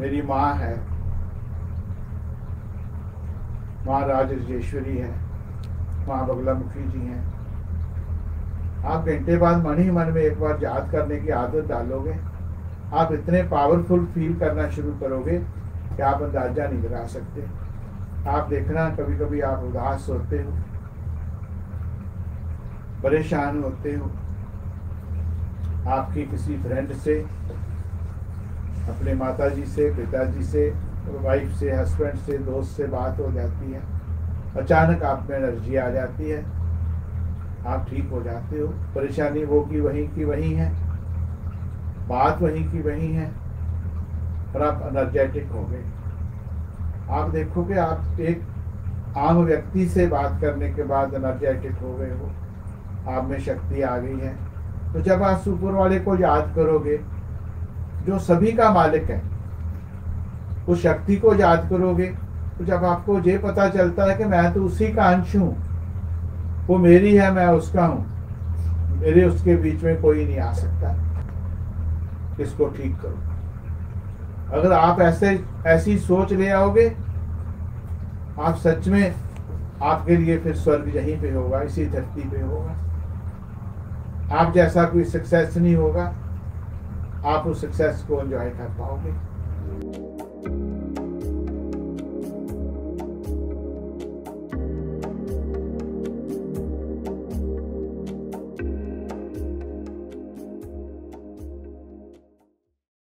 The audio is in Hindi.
मेरी माँ है, माँ राजेश्वरी है, माँ बगलामुखी जी हैं। आप घंटे बाद मन ही मन में एक बार याद करने की आदत डालोगे, आप इतने पावरफुल फील करना शुरू करोगे कि आप अंदाजा नहीं लगा सकते। आप देखना, कभी कभी आप उदास होते हो, परेशान होते हो, आपकी किसी फ्रेंड से, अपने माताजी से, पिताजी से, वाइफ से, हस्बैंड से, दोस्त से बात हो जाती है, अचानक आप में एनर्जी आ जाती है, आप ठीक हो जाते हो। परेशानी वो की वही है, बात वही की वही है, और आप एनर्जेटिक हो गए। आप देखोगे आप एक आम व्यक्ति से बात करने के बाद एनर्जेटिक हो गए हो, आप में शक्ति आ गई है। तो जब आप ऊपर वाले को याद करोगे जो सभी का मालिक है, उस शक्ति को याद करोगे, तो जब आपको ये पता चलता है कि मैं तो उसी का अंश हूँ, वो मेरी है, मैं उसका हूँ, मेरे उसके बीच में कोई नहीं आ सकता, इसको ठीक करो। अगर आप ऐसी सोच ले आओगे, आप सच में, आपके लिए फिर स्वर्ग यहीं पे होगा, इसी धरती पे होगा। आप जैसा कोई सक्सेस नहीं होगा, आप उस सक्सेस को एंजॉय कर पाओगे।